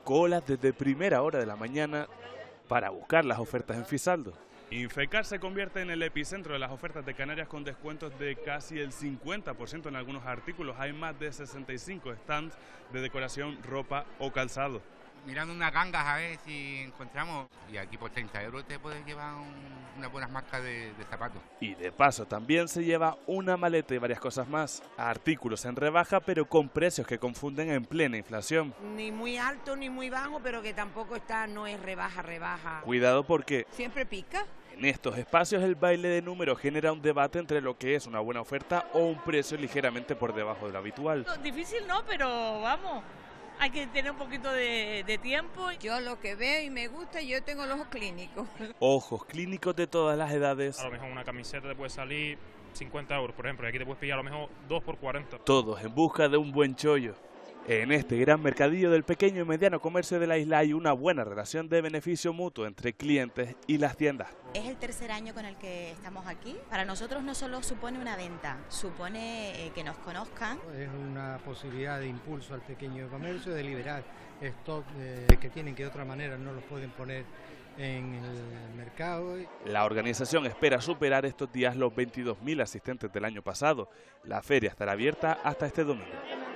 colas desde primera hora de la mañana para buscar las ofertas en Fisaldo. Infecar se convierte en el epicentro de las ofertas de Canarias con descuentos de casi el 50% en algunos artículos. Hay más de 65 stands de decoración, ropa o calzado. Mirando unas gangas a ver si encontramos, y aquí por 30 euros te puedes llevar unas buenas marcas de zapatos. Y de paso también se lleva una maleta y varias cosas más. Artículos en rebaja pero con precios que confunden en plena inflación. Ni muy alto ni muy bajo, pero que tampoco no es rebaja. Cuidado porque Siempre pica. en estos espacios el baile de números genera un debate entre lo que es una buena oferta o un precio ligeramente por debajo de lo habitual. Difícil no, pero vamos, hay que tener un poquito de tiempo. Yo lo que veo y me gusta, yo tengo los ojos clínicos. Ojos clínicos de todas las edades. A lo mejor una camiseta te puede salir 50 euros, por ejemplo, y aquí te puedes pillar a lo mejor 2 por 40. Todos en busca de un buen chollo. En este gran mercadillo del pequeño y mediano comercio de la isla hay una buena relación de beneficio mutuo entre clientes y las tiendas. Es el tercer año con el que estamos aquí. Para nosotros no solo supone una venta, supone que nos conozcan. Es una posibilidad de impulso al pequeño comercio, de liberar stock que tienen que de otra manera no los pueden poner en el mercado. La organización espera superar estos días los 22.000 asistentes del año pasado. La feria estará abierta hasta este domingo.